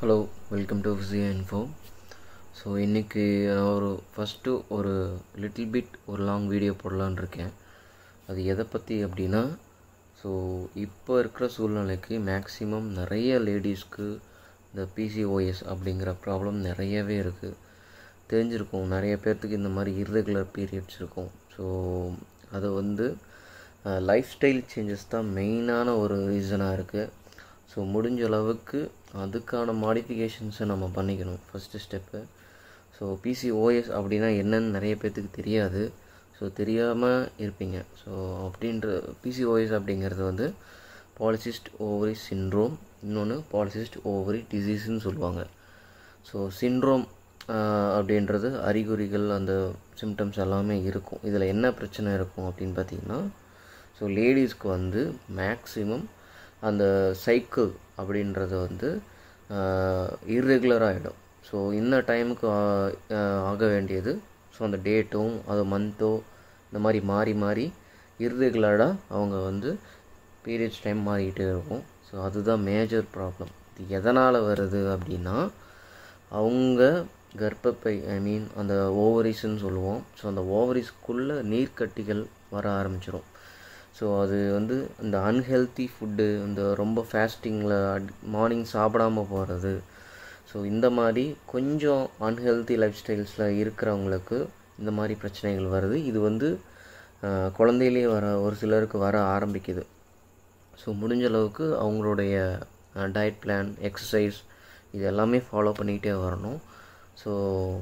Hello, welcome to physio info. So இன்றைக்கி நான் first ஒரு லிட்டில் பிட் ஒரு லாங் வீடியோ போடலான்னு இருக்கேன். அது எதை பற்றி அப்படின்னா, ஸோ இப்போ இருக்கிற சூழ்நிலைக்கு மேக்ஸிமம் நிறைய லேடிஸ்க்கு இந்த பிசிஓஎஸ் அப்படிங்கிற ப்ராப்ளம் நிறையவே இருக்குது. தெரிஞ்சிருக்கும், நிறைய பேர்த்துக்கு இந்த மாதிரி இர்ரெகுலர் பீரியட்ஸ் இருக்கும். ஸோ அது லைஃப் ஸ்டைல் சேஞ்சஸ் தான் மெயினான ஒரு ரீசனாக இருக்குது. ஸோ முடிஞ்ச அளவுக்கு அதுக்கான மாடிஃபிகேஷன்ஸை நம்ம பண்ணிக்கணும், ஃபஸ்ட்டு ஸ்டெப்பு. ஸோ பிசிஓஎஸ் அப்படின்னா என்னன்னு நிறைய பேர்த்துக்கு தெரியாது. ஸோ தெரியாமல் இருப்பீங்க. ஸோ பிசிஓஎஸ் அப்படிங்கிறது பாலிசிஸ்ட் ஓவரி சிண்ட்ரோம், இன்னொன்று பாலிசிஸ்ட் ஓவரி டிசீஸ்ன்னு சொல்லுவாங்க. ஸோ சிண்ட்ரோம் அப்படின்றது அறிகுறிகள், அந்த சிம்டம்ஸ் எல்லாமே இருக்கும். இதில் என்ன பிரச்சனை இருக்கும் அப்படின்னு பார்த்திங்கன்னா, ஸோ லேடிஸ்க்கு மேக்ஸிமம் அந்த சைக்கிள் அப்படின்றது இர்ரெகுலர் ஆகிடும். ஸோ இந்த டைமுக்கு ஆக வேண்டியது, ஸோ அந்த டேட்டும் அது மந்த்தோ இந்த மாதிரி மாறி மாறி இர்ரெகுலராக அவங்க பீரியட்ஸ் டைம் மாறிக்கிட்டே இருக்கும். ஸோ அதுதான் மேஜர் ப்ராப்ளம். இது எதனால் வருது அப்படின்னா, அவங்க கர்ப்பப்பை அந்த ஓவரிஸ்ன்னு சொல்லுவோம். ஸோ அந்த ஓவரிஸ்க்குள்ளே நீர்க்கட்டிகள் வர ஆரம்பிச்சிடும். ஸோ அது இந்த அன்ஹெல்த்தி ஃபுட்டு, இந்த ரொம்ப ஃபாஸ்டிங்கில் மார்னிங் சாப்பிடாமல் போகிறது, ஸோ இந்த மாதிரி கொஞ்சம் அன்ஹெல்த்தி லைஃப் ஸ்டைல்ஸில் இருக்கிறவங்களுக்கு இந்த மாதிரி பிரச்சனைகள் வருது. இது குழந்தையிலே ஒரு சிலருக்கு வர ஆரம்பிக்குது. ஸோ முடிஞ்ச அளவுக்கு அவங்களுடைய டயட் பிளான், எக்ஸசைஸ் இது எல்லாமே ஃபாலோ பண்ணிக்கிட்டே வரணும். ஸோ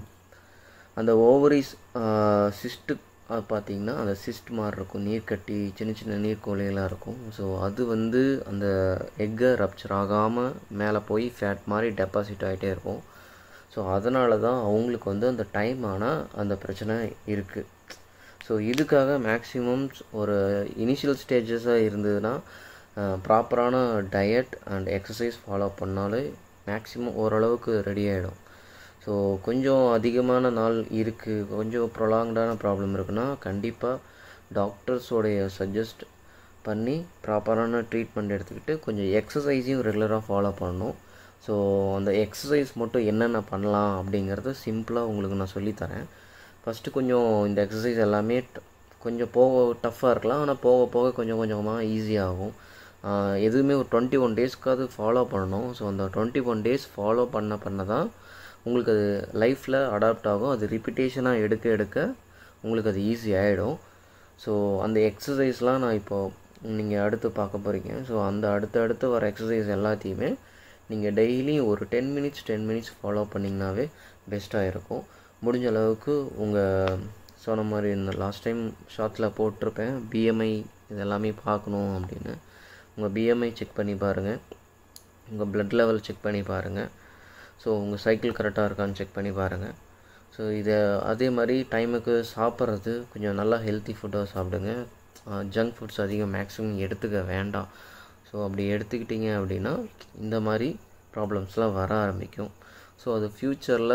அந்த ஓவரிஸ் சிஸ்ட்டு பார்த்திங்கன்னா, அந்த சிஸ்ட் மாதிரி இருக்கும், நீர்க்கட்டி, சின்ன சின்ன நீர்க்கோழிகளாக இருக்கும். ஸோ அது அந்த எக்கை ரப்சர் ஆகாமல் மேலே போய் ஃபேட் மாதிரி டெபாசிட் ஆகிட்டே இருக்கும். ஸோ அதனால தான் அவங்களுக்கு அந்த டைம் ஆனால் அந்த பிரச்சனை இருக்குது. ஸோ இதுக்காக மேக்ஸிமம் ஒரு இனிஷியல் ஸ்டேஜஸாக இருந்ததுன்னா ப்ராப்பரான டயட் அண்ட் எக்ஸசைஸ் ஃபாலோ பண்ணாலே மேக்ஸிமம் ஓரளவுக்கு ரெடி ஆகிடும். ஸோ கொஞ்சம் அதிகமான நாள் இருக்குது, கொஞ்சம் ப்ரொலாங்டான ப்ராப்ளம் இருக்குன்னா கண்டிப்பாக டாக்டர்ஸோடைய சஜஸ்ட் பண்ணி ப்ராப்பரான ட்ரீட்மெண்ட் எடுத்துக்கிட்டு கொஞ்சம் எக்ஸசைஸையும் ரெகுலராக ஃபாலோ பண்ணணும். ஸோ அந்த எக்ஸசைஸ் மட்டும் என்னென்ன பண்ணலாம் அப்படிங்கிறத சிம்பிளாக உங்களுக்கு நான் சொல்லித்தரேன். ஃபஸ்ட்டு கொஞ்சம் இந்த எக்ஸசைஸ் எல்லாமே கொஞ்சம் டஃப்பாக இருக்கலாம், ஆனால் போக போக கொஞ்சம் கொஞ்சமாக ஈஸியாகும். எதுவுமே ஒரு 21 டேஸ்க்காவது ஃபாலோ பண்ணணும். ஸோ அந்த 21 டேஸ் ஃபாலோ பண்ண தான் உங்களுக்கு அது லைஃப்பில் அடாப்ட் ஆகும். அது ரிப்பீட்டேஷனாக எடுக்க உங்களுக்கு அது ஈஸி ஆகிடும். ஸோ அந்த எக்ஸசைஸ்லாம் நான் இப்போது நீங்கள் அடுத்து பார்க்க போகிறீங்க. ஸோ அந்த அடுத்து வர எக்ஸசைஸ் எல்லாத்தையுமே நீங்கள் டெய்லியும் ஒரு 10 மினிட்ஸ் ஃபாலோ பண்ணிங்கனாவே பெஸ்ட்டாக இருக்கும். முடிஞ்ச அளவுக்கு உங்கள் சொன்ன மாதிரி இந்த லாஸ்ட் டைம் ஷார்ட்டில் போட்டிருப்பேன், பிஎம்ஐ இதெல்லாமே பார்க்கணும் அப்படின்னு. உங்கள் பிஎம்ஐ செக் பண்ணி பாருங்கள், உங்கள் ப்ளட் லெவல் செக் பண்ணி பாருங்கள். ஸோ உங்கள் சைக்கிள் கரெக்டாக இருக்கான்னு செக் பண்ணி பாருங்கள். ஸோ அதே மாதிரி டைமுக்கு சாப்பிட்றது கொஞ்சம் நல்லா ஹெல்த்தி ஃபுட்டாக சாப்பிடுங்க. ஜங்க் ஃபுட்ஸ் அதிகம் மேக்ஸிமம் எடுத்துக்க வேண்டாம். ஸோ அப்படி எடுத்துக்கிட்டிங்க அப்படின்னா இந்த மாதிரி ப்ராப்ளம்ஸ்லாம் வர ஆரம்பிக்கும். ஸோ அது ஃப்யூச்சரில்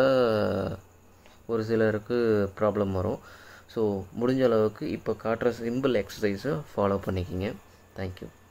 ஒரு சிலருக்கு ப்ராப்ளம் வரும். ஸோ முடிஞ்ச அளவுக்கு இப்போ காட்டுற சிம்பிள் எக்ஸசைஸை ஃபாலோ பண்ணிக்கிங்க. தேங்க்யூ.